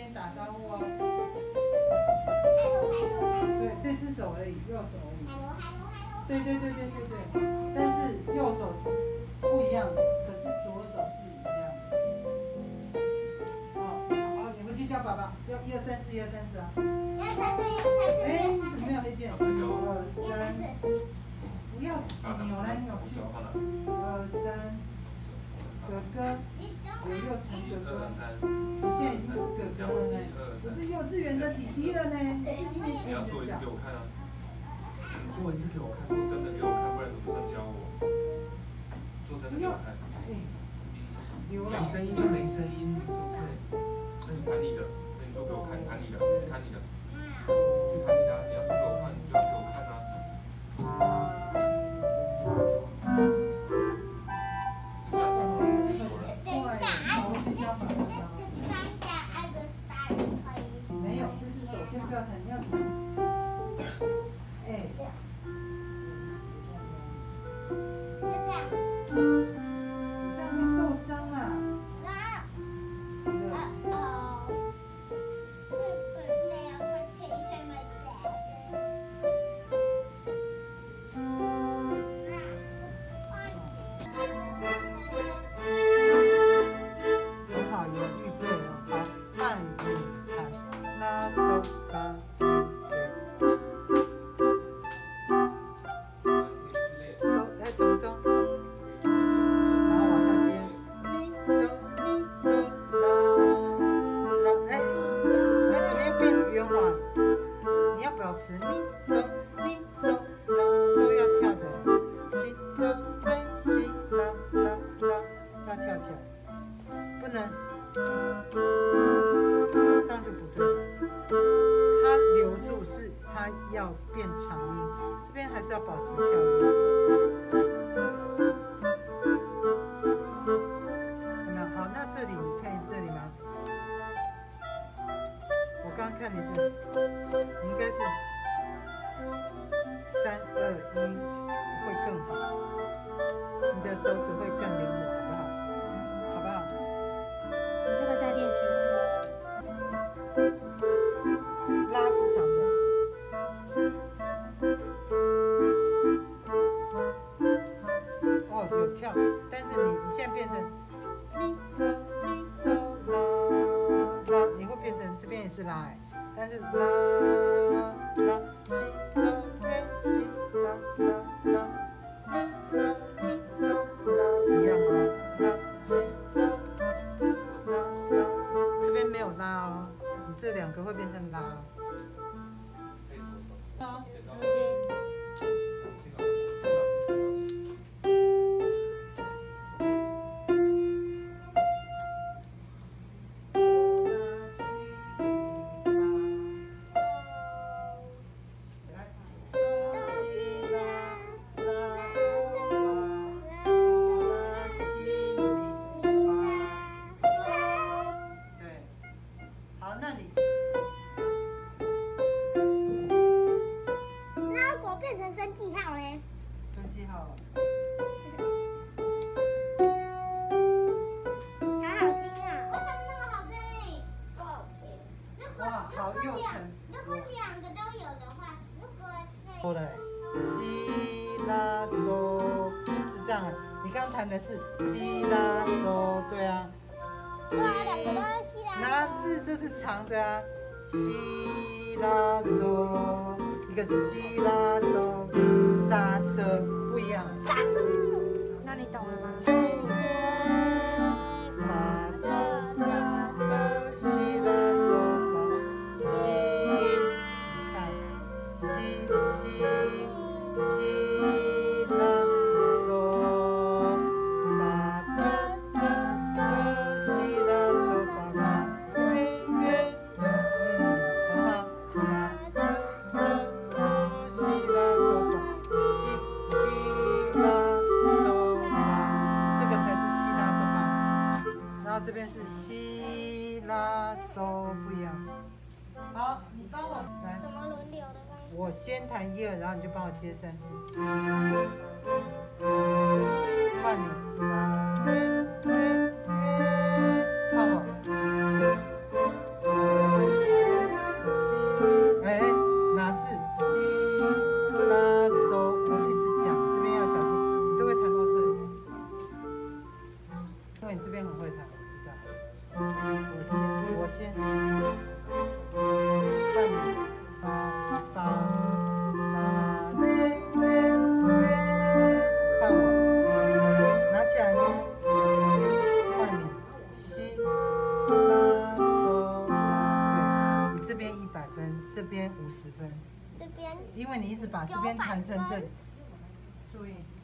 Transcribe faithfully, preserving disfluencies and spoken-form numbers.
你打招呼哦。对，这只手而已，右手而已。对对对对对对，但是右手是不一样的，可是左手是一样的。好，好，你回去叫爸爸，要一二三四，一二三四啊。一二三四，一二三四。哎，你怎么没有黑键？二三四。不要扭来扭去。二三四。哥哥，有六成哥哥，你现在已经是哥哥了呢，不是幼稚园的弟弟了呢，是一年级的脚。 你要做一次给我看啊！你做一次给我看，做真的给我看，不然怎么教我？做真的给我看。没声音就没声音，你怎么会？那你弹你的，那你做给我看，弹你的，去弹你的，去弹你的，你要做给我看，你就要给我看啊！ 没有，这是手先不要弹，你要弹。哎，这样。是这样。你这样会受伤啊。啊。这个。哦。会会这样会吹吹没得。很好，有预备哦，好，慢点弹，拉手把。保持咪哆咪哆啦都要跳的，西哆瑞西啦啦啦要跳起来，不能，这样就不对了。它留住是它要变长音，这边还是要保持跳音。有没有？好，那这里你看这里吗？我刚刚看你是，你应该是三二一会更好，你的手指会更灵活，好不好？好不好？ 你这个再练习一次。 拉是长的。哦，有跳，但是你你现在变成咪哆咪哆啦啦，你会变成这边也是拉哎。但是啦啦西哆瑞西啦啦啦咪哆咪哆啦一样哦，啦西哆啦啦，这边没有拉哦，你这两个会变成拉。好， 中间。 升记号呢？ 升记号了。 好好听啊！为什么那么好听？不好听。如果哇，好幼稚。 如果两个都有的话，如果这。 好嘞，西拉嗦是这样啊。你刚刚弹的是西拉嗦，对啊。西拉是这是长的啊，西拉嗦。一个是西拉嗦，刹车不一样。 刹车， 那你懂了吗？ 发哆啦哆西拉嗦发西，你看西西西拉嗦发哆哆哆西拉嗦发发瑞瑞，嗯，很好。这边是西拉嗦不一样。好，你帮我来。 什么轮流的方式？ 我先弹一二，然后你就帮我接三四。换你。换我。 你这边很会弹，我知道。我先，我先。换你发发发瑞瑞瑞，换我，拿起来呢。换你西拉嗦，对，你这边一百分，这边五十分。 这边。 因为你一直把这边弹成这里。注意。